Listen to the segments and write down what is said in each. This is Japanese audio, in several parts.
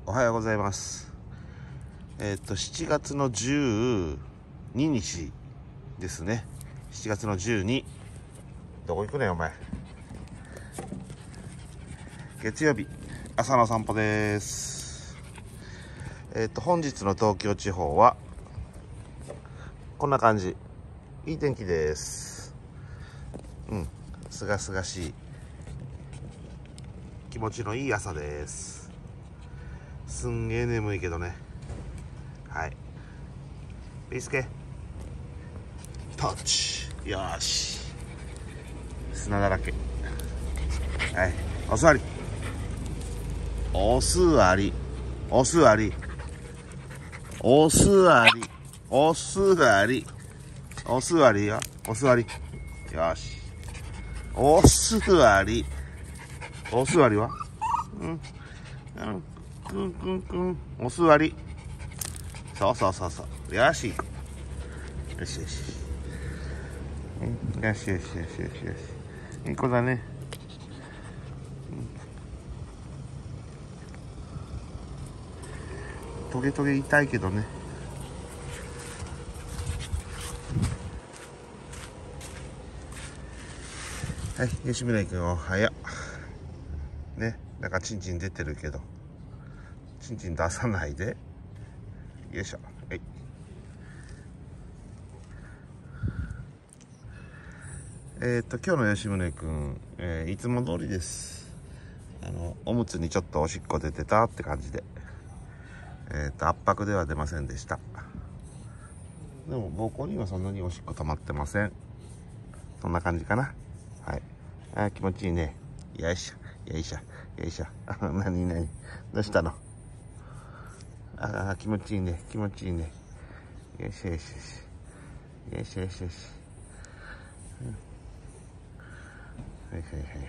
おはようございます。7月の12日ですね。7月の12。どこ行くねんお前。月曜日朝の散歩です。本日の東京地方はこんな感じ。いい天気です。すがすがしい気持ちのいい朝です。すんげー眠いけどね。はい。ビスケタッチ。よーし。砂だらけ。はい。お座り。お座り。お座り。お座り。お座り。お座りよ。お座り。よし。お座り。お座りはくんくんくん。お座り。そうそうそうそう。よし。よしよし。よしよしよしよしよし。いい子だね。トゲトゲ痛いけどね。はい、吉村君おはよう。ね、なんかチンチン出てるけど、チンチン出さないで。よいしょ。はい。今日の吉宗君、いつも通りです。おむつにちょっとおしっこ出てたって感じで、圧迫では出ませんでした。でも膀胱にはそんなにおしっこ溜まってません。そんな感じかな。はい。気持ちいいね。よいしょ、よいしょ、よいしょ。何どうしたの？気持ちいいね、気持ちいいね。よしよしよし。よしよしよし。はいはいはいはいはい。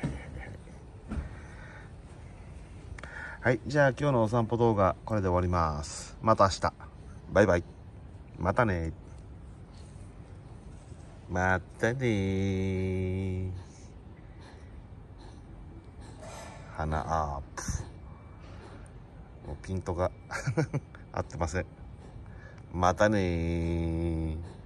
はい、じゃあ今日のお散歩動画これで終わります。また明日。バイバイ。またね。またね。鼻アップ。もうピントが合ってません。またね。